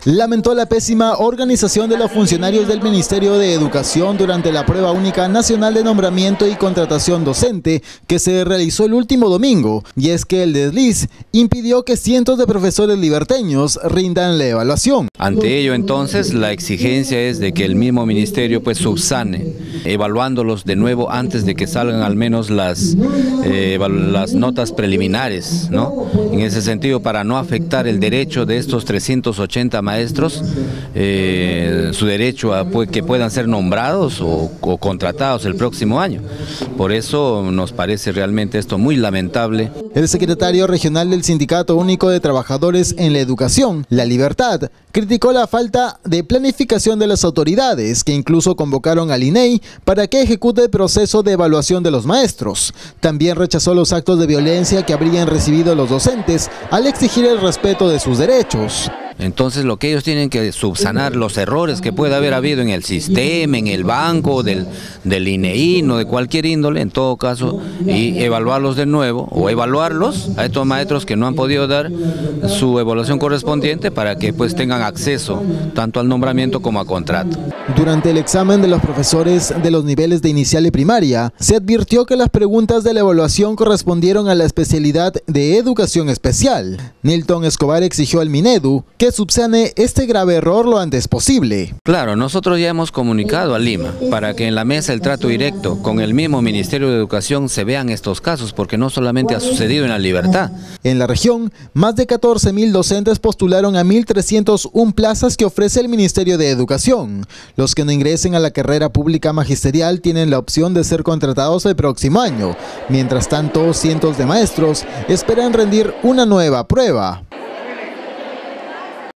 lamentó la pésima organización de los funcionarios del Ministerio de Educación durante la prueba única nacional de nombramiento y contratación docente que se realizó el último domingo, y es que el desliz impidió que cientos de profesores liberteños rindan la evaluación. Ante ello, entonces, la exigencia es de que el mismo ministerio pues subsane, evaluándolos de nuevo antes de que salgan al menos las notas preliminares, ¿no? En ese sentido, para no afectar el derecho de estos 380 maestros, su derecho a que puedan ser nombrados o contratados el próximo año. Por eso nos parece realmente esto muy lamentable. El secretario regional del Sindicato Único de Trabajadores en la Educación, La Libertad, criticó la falta de planificación de las autoridades, que incluso convocaron al INEI para que ejecute el proceso de evaluación de los maestros. También rechazó los actos de violencia que habrían recibido los docentes al exigir el respeto de sus derechos. Entonces lo que ellos tienen que subsanar los errores que puede haber habido en el sistema, en el banco, del INEI, no de cualquier índole, en todo caso, y evaluarlos de nuevo, o evaluarlos a estos maestros que no han podido dar su evaluación correspondiente para que pues tengan acceso tanto al nombramiento como a contrato. Durante el examen de los profesores de los niveles de inicial y primaria, se advirtió que las preguntas de la evaluación correspondieron a la especialidad de educación especial. Nilton Escobar exigió al Minedu que subsane este grave error lo antes posible. Claro, nosotros ya hemos comunicado a Lima para que en la mesa el trato directo con el mismo Ministerio de Educación se vean estos casos, porque no solamente ha sucedido en La Libertad. En la región, más de 14.000 docentes postularon a 1.301 plazas que ofrece el Ministerio de Educación. Los que no ingresen a la carrera pública magisterial tienen la opción de ser contratados el próximo año. Mientras tanto, cientos de maestros esperan rendir una nueva prueba.